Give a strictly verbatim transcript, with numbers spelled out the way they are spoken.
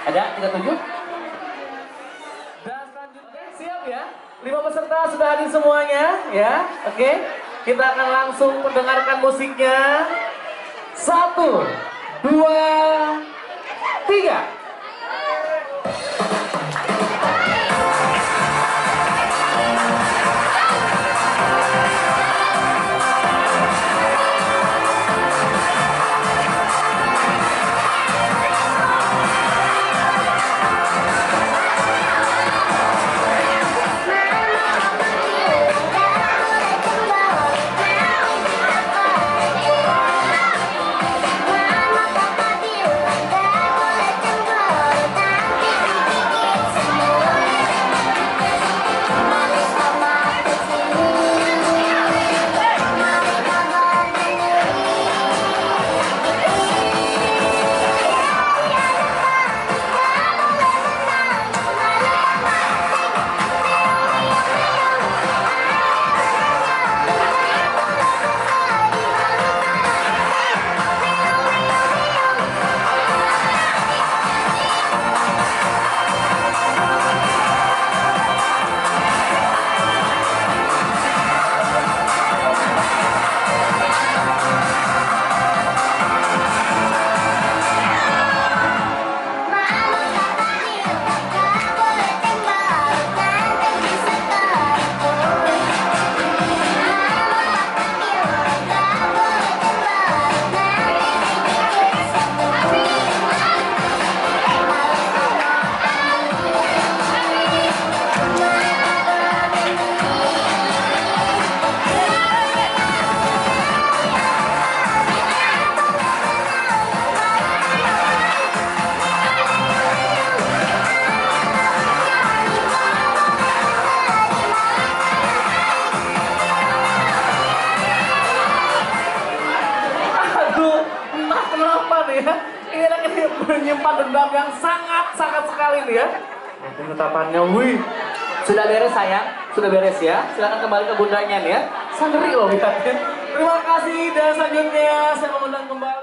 Ada tiga puluh tujuh? Dan selanjutnya siap ya? Lima peserta sudah hadir semuanya ya. Oke. Kita akan langsung mendengarkan musiknya. Satu, dua, tiga. Ya. Ini anak ini menyimpan dendam yang sangat-sangat sekali nih ya. Penetapannya, wih. Sudah beres sayang? Sudah beres ya? Silakan kembali ke bundanya nih ya. Sangat ngeri loh lihatnya. Terima kasih dan selanjutnya saya mengundang kembali.